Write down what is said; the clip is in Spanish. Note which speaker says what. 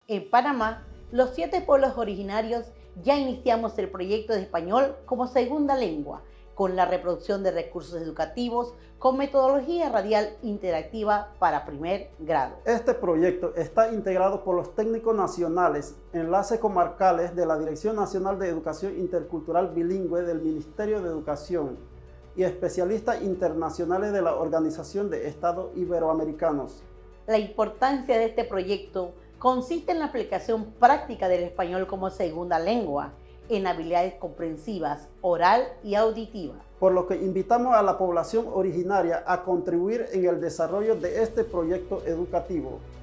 Speaker 1: En Panamá, los 7 pueblos originarios ya iniciamos el proyecto de español como segunda lengua, con la reproducción de recursos educativos con metodología radial interactiva para primer grado.
Speaker 2: Este proyecto está integrado por los técnicos nacionales, enlaces comarcales de la Dirección Nacional de Educación Intercultural Bilingüe del Ministerio de Educación y especialistas internacionales de la Organización de Estados Iberoamericanos.
Speaker 1: La importancia de este proyecto consiste en la aplicación práctica del español como segunda lengua, en habilidades comprensivas, oral y auditiva.
Speaker 2: Por lo que invitamos a la población originaria a contribuir en el desarrollo de este proyecto educativo.